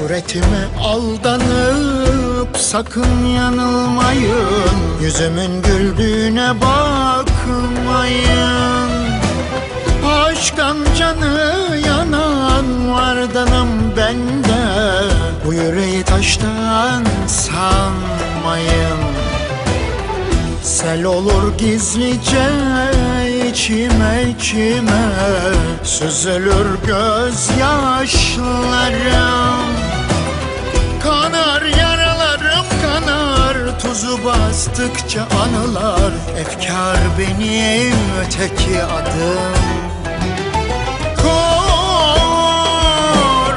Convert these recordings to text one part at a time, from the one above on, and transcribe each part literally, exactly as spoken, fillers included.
Suretime aldanıp sakın yanılmayın, yüzümün güldüğüne bakmayın. Aşktan canı yanan vardanım bende, bu yüreği taştan sanmayın. Sel olur gizlice içime içime, süzülür gözyaşlarım. Kanar yaralarım kanar, tuzu bastıkça anılar, efkar benim öteki adım. Kor,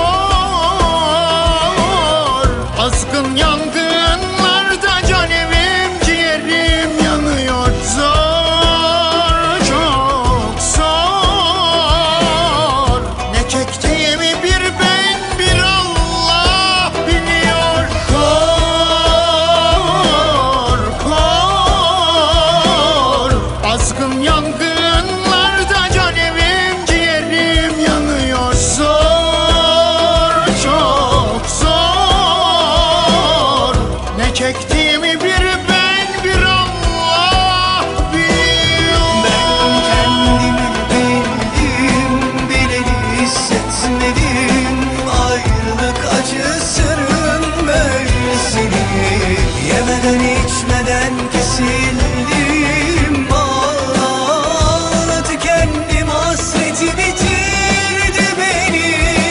kor, azgın yangınlarda can evim ciğerim yanıyor. Zor, çok zor, ne çektiğimi bir ben bir Allah biliyor. Kor, kor, azgın yangınlarda can evim ciğerim yanıyor. Zor, çok zor, ne çektiğimi bir ben bir Allah biliyor. Ben kendimi bildim, bileli hissetmedim. Ayrılık acısının böylesini. Yemeden içmeden kesildim. Ağla tükendim, hasreti bitirdi beni.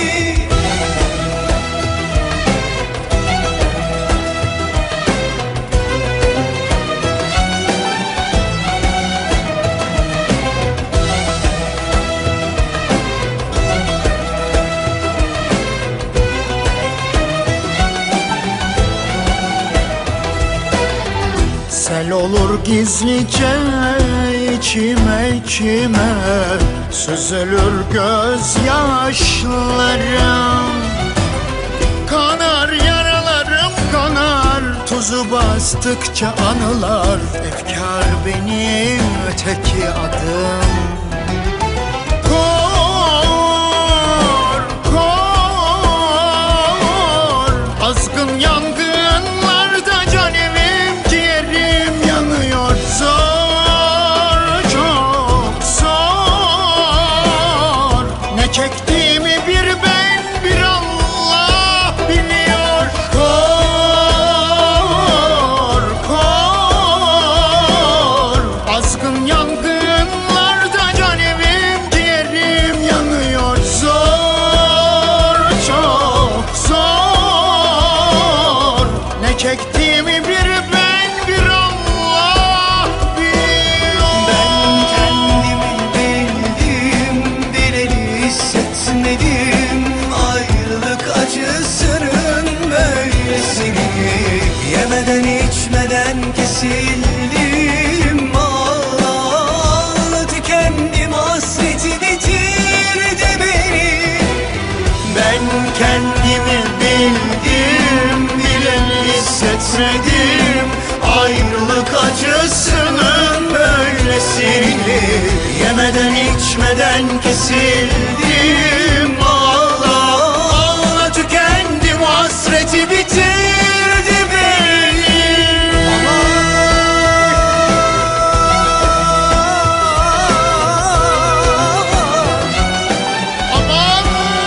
Sel olur gizlice içime içime, süzülür gözyaşlarım. Kanar yaralarım kanar, tuzu bastıkça anılar, efkar benim öteki adım. Kor, kor, azgın yangınlarda can evim ciğerim yanıyor. Zor, çok zor, ne çektiğimi bir ben bir Allah biliyor. Kor, kor, azgın yangınlarda can evim ciğerim yanıyor. Zor, çok zor, ne çektiğimi bir ben bir Allah biliyor. Ben kendimi bildim, bileli hissetmedim. Ayrılık acısının böylesini. Yemeden içmeden kesildim. Ağla tükendim, hasreti bitirdi beni. Ben kendimi bildim, bileni hissetmedim. Ayrılık acısının böylesini. Yemeden içmeden kesildim. Ağla, ağla tükendim, hasreti bitirdi beni. Aman,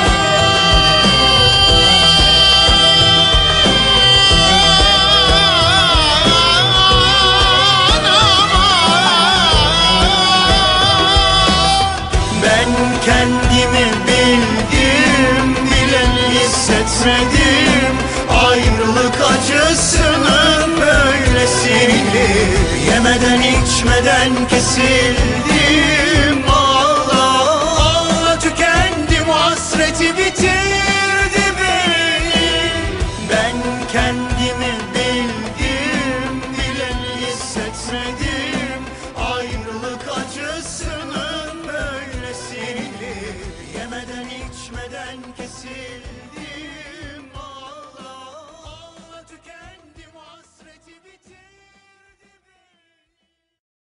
ben kendimi bildim, bileni hissetmedim. Ayrılık acısının böylesini. Yemeden içmeden kesildim. Ağla, ağla tükendim, hasreti bitirdi beni. Ben kendimi bildim, bileni hissetmedim. Ayrılık acısının böylesini. Yemeden içmeden kesildim.